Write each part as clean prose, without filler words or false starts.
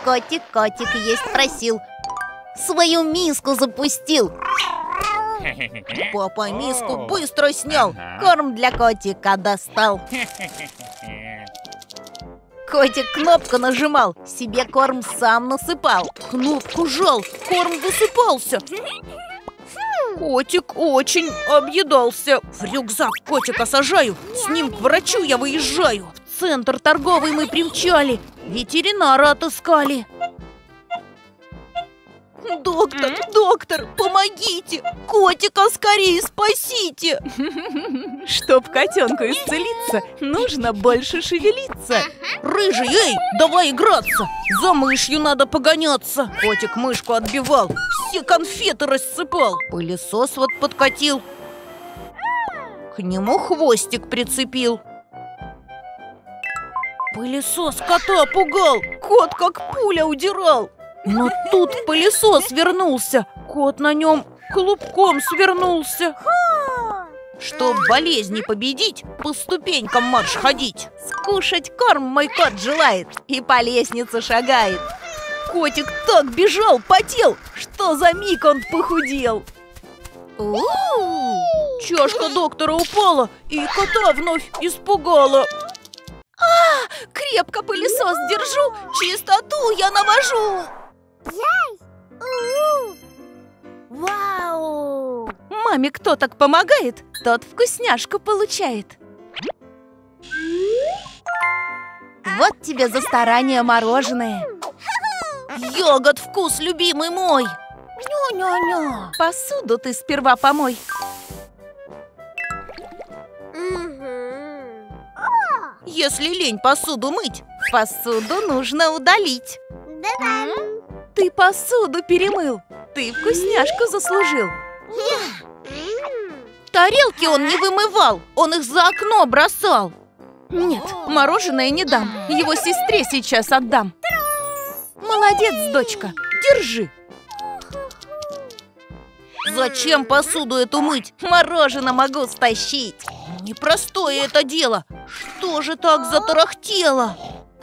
Котик есть просил, свою миску запустил. Папа миску быстро снял, корм для котика достал. Котик кнопку нажимал, себе корм сам насыпал. Кнопку жал, корм высыпался. Котик очень объедался. В рюкзак котика сажаю, с ним к врачу я выезжаю. В центр торговый мы примчали, ветеринара отыскали. Доктор, помогите! Котика скорее спасите! Чтоб котенку исцелиться, нужно больше шевелиться. Рыжий, эй, давай играться! За мышью надо погоняться. Котик мышку отбивал, все конфеты рассыпал. Пылесос вот подкатил, к нему хвостик прицепил. Пылесос кота пугал, кот как пуля удирал. Но тут пылесос вернулся, кот на нем клубком свернулся. Чтоб болезни победить, по ступенькам марш ходить. Скушать корм мой кот желает и по лестнице шагает. Котик так бежал, потел, что за миг он похудел. Чашка доктора упала и кота вновь испугала. Крепко пылесос держу, чистоту я навожу. Вау! Маме кто так помогает, тот вкусняшку получает. Вот тебе за старание мороженое. Ягод вкус любимый мой. Ню-ню-ню. Посуду ты сперва помой. Если лень посуду мыть, посуду нужно удалить. Ты посуду перемыл, ты вкусняшку заслужил. Тарелки он не вымывал, он их за окно бросал. Нет, мороженое не дам, его сестре сейчас отдам. Молодец, дочка, держи. Зачем посуду эту мыть? Мороженое могу стащить. Непростое это дело. Что же так затарахтело?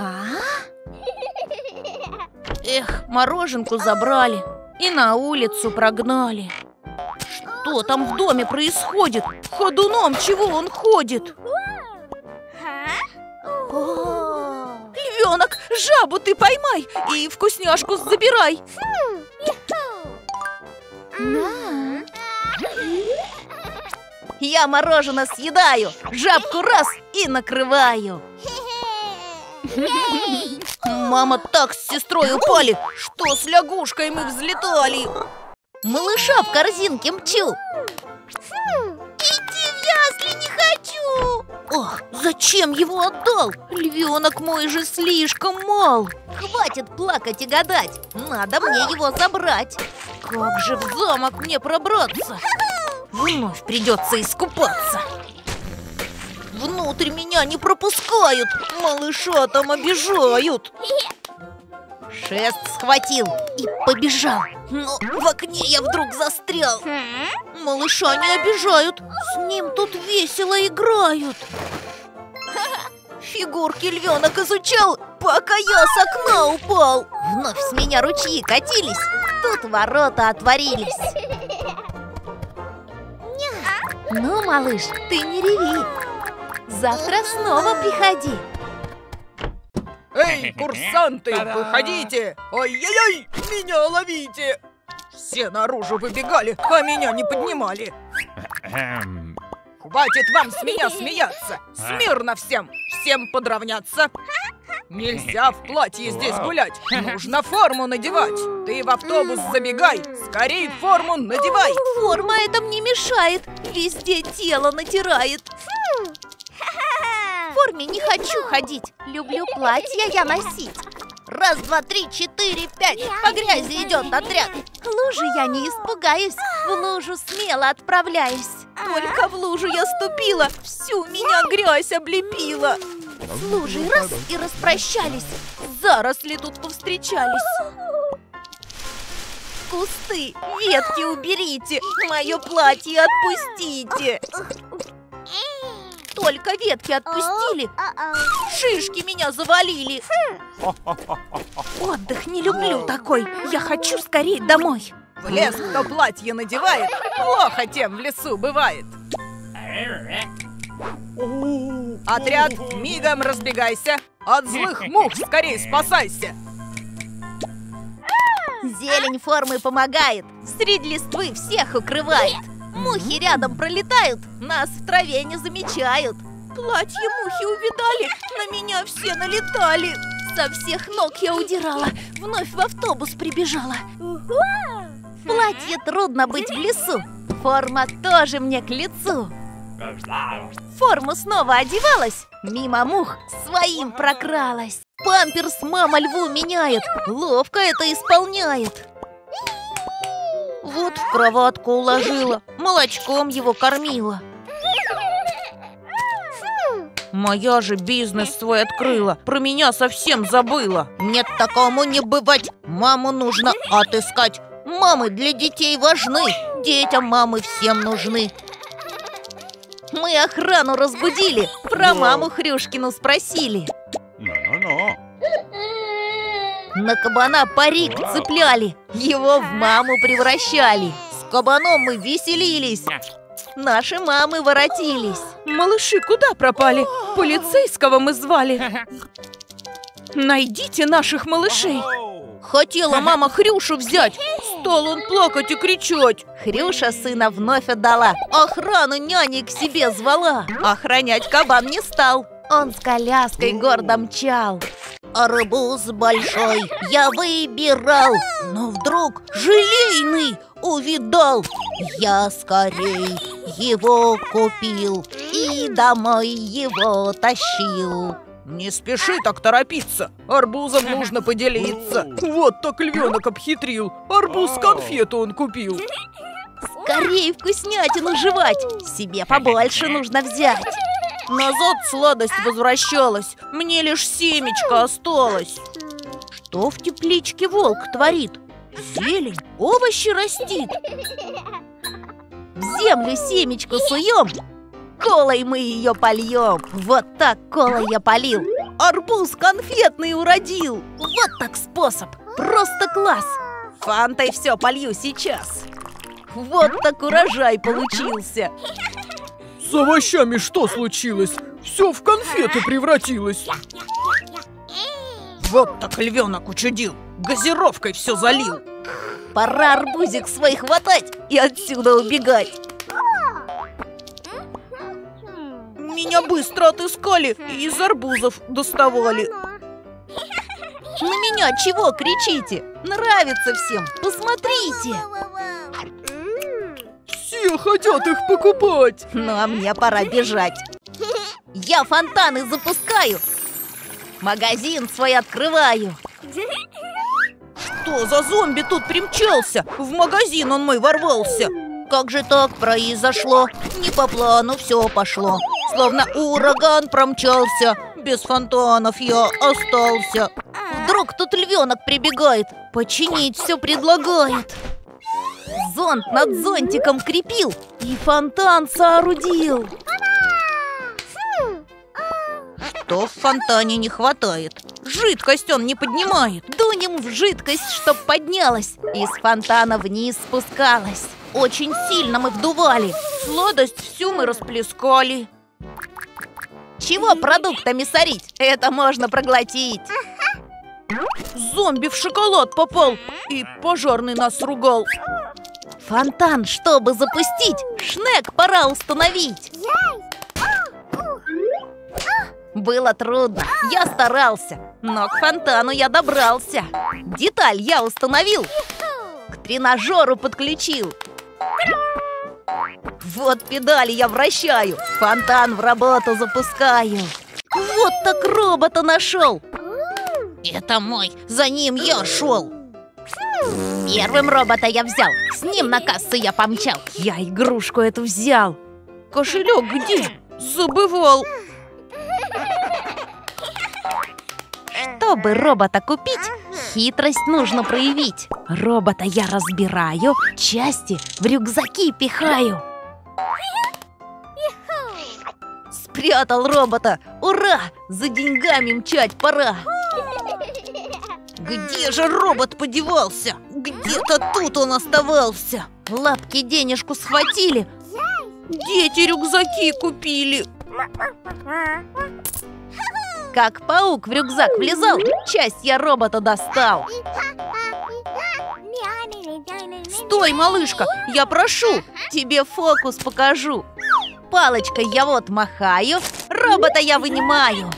Эх, мороженку забрали и на улицу прогнали. Что там в доме происходит? Ходуном чего он ходит? Львенок, жабу ты поймай и вкусняшку забирай. Я мороженое съедаю, жабку раз и накрываю. Мама так с сестрой упали, что с лягушкой мы взлетали. Малыша в корзинке мчу. Идти в ясли не хочу. Ох, зачем его отдал? Львенок мой же слишком мал. Хватит плакать и гадать, надо мне его забрать. Как же в замок мне пробраться? Вновь придется искупаться. Внутрь меня не пропускают, малыша там обижают. Шест схватил и побежал, но в окне я вдруг застрял. Малыша не обижают, с ним тут весело играют. Фигурки львенок изучал, пока я с окна упал. Вновь с меня ручьи катились, тут ворота отворились. Ну, малыш, ты не реви. Завтра снова приходи. Эй, курсанты, выходите! Ой-ой-ой, меня ловите! Все наружу выбегали, а меня не поднимали. Хватит вам с меня смеяться! Смирно всем! Всем подравняться! Нельзя в платье здесь гулять, нужно форму надевать. Ты в автобус забегай, скорей форму надевай. Форма это мне мешает, везде тело натирает. В форме не хочу ходить, люблю платья я носить. Раз, два, три, четыре, пять, по грязи идет отряд. Лужи я не испугаюсь, в лужу смело отправляюсь. Только в лужу я ступила, всю меня грязь облепила. С лужей раз и распрощались, заросли тут повстречались. Кусты, ветки уберите, мое платье отпустите. Только ветки отпустили, шишки меня завалили. Отдых не люблю такой. Я хочу скорее домой. В лес кто платье надевает, плохо тем в лесу бывает. Отряд, мигом разбегайся, от злых мух скорее спасайся. Зелень формы помогает, среди листвы всех укрывает. Мухи рядом пролетают, нас в траве не замечают. Платье мухи увидали, на меня все налетали. Со всех ног я удирала, вновь в автобус прибежала. В платье трудно быть в лесу, форма тоже мне к лицу. В форму снова одевалась, мимо мух своим прокралась. Памперс мама льву меняет, ловко это исполняет. Вот в кроватку уложила, молочком его кормила. Моя же бизнес свой открыла, про меня совсем забыла. Нет, такому не бывать, маму нужно отыскать. Мамы для детей важны, детям мамы всем нужны. Мы охрану разбудили, про маму Хрюшкину спросили. На кабана парик цепляли, его в маму превращали. С кабаном мы веселились, наши мамы воротились. Малыши куда пропали? Полицейского мы звали. Найдите наших малышей. Хотела мама Хрюшу взять, Стал он плакать и кричать. Хрюша сына вновь отдала, охрану няни к себе звала. Охранять кабан не стал, он с коляской гордо мчал. Арбуз большой я выбирал, но вдруг желейный увидал. Я скорей его купил и домой его тащил. Не спеши так торопиться, арбузом нужно поделиться. Вот так львенок обхитрил, арбуз конфету он купил. Скорей вкуснятину жевать, себе побольше нужно взять. Назад сладость возвращалась, мне лишь семечко осталось. Что в тепличке волк творит? Зелень, овощи растит. В землю семечко суем, колой мы ее польем. Вот так колой я полил, арбуз конфетный уродил. Вот так способ, просто класс. Фантой все полью сейчас. Вот так урожай получился. С овощами что случилось? Все в конфеты превратилось. Вот так львенок учудил, газировкой все залил. Пора арбузик свой хватать и отсюда убегать. Меня быстро отыскали и из арбузов доставали. На меня чего кричите? Нравится всем, посмотрите. Все хотят их покупать. Ну а мне пора бежать. Я фонтаны запускаю, магазин свой открываю. Что за зомби тут примчался? В магазин он мой ворвался. Как же так произошло? Не по плану все пошло. Словно ураган промчался, без фонтанов я остался. Вдруг тут львенок прибегает, починить все предлагает. Зонт над зонтиком крепил и фонтан соорудил. Что в фонтане не хватает? Жидкость он не поднимает. Дунем в жидкость, чтоб поднялась, из фонтана вниз спускалась. Очень сильно мы вдували, Сладость всю мы расплескали. чего продуктами сорить? Это можно проглотить. Зомби в шоколад попал и пожарный нас ругал. Фонтан, чтобы запустить, шнек пора установить. Было трудно, я старался, но к фонтану я добрался. Деталь я установил, к тренажеру подключил. Вот педали я вращаю, фонтан в работу запускаю. Вот так робота нашел. Это мой, за ним я шел. Первым робота я взял, с ним на кассу я помчал. Я игрушку эту взял. Кошелек где? Забывал. Чтобы робота купить, хитрость нужно проявить. Робота я разбираю, части в рюкзаки пихаю. Спрятал робота! Ура! За деньгами мчать пора! Где же робот подевался? Где-то тут он оставался. Лапки денежку схватили. Дети рюкзаки купили. Как паук в рюкзак влезал, часть я робота достал. Стой, малышка, я прошу. Тебе фокус покажу. Палочкой я вот махаю, робота я вынимаю.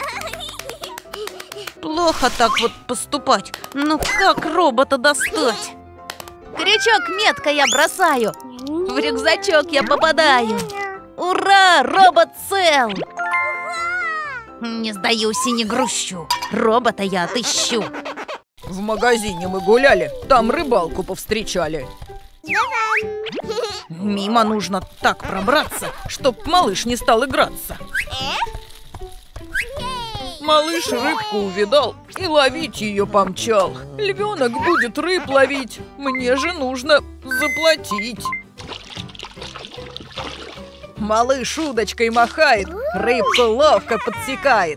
Плохо так вот поступать. Ну как робота достать? Крючок метко я бросаю, в рюкзачок я попадаю. Ура, робот цел! Не сдаюсь и не грущу, робота я отыщу. В магазине мы гуляли, там рыбалку повстречали. Мимо нужно так пробраться, чтоб малыш не стал играться. Малыш рыбку увидал и ловить ее помчал. Львенок будет рыб ловить, мне же нужно заплатить. Малыш удочкой махает, рыбку ловко подсекает.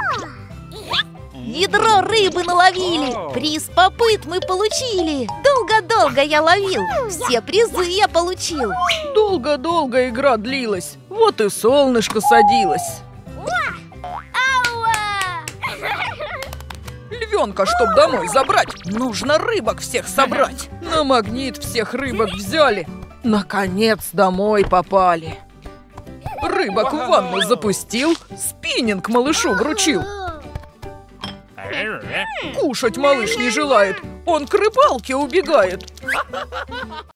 Ведро рыбы наловили, приз попыт мы получили. Долго-долго я ловил, все призы я получил. Долго-долго игра длилась, вот и солнышко садилось. Львенка, чтоб домой забрать, нужно рыбок всех собрать. На магнит всех рыбок взяли, наконец домой попали. Рыбок в ванну запустил, спиннинг малышу вручил. Кушать малыш не желает, он к рыбалке убегает.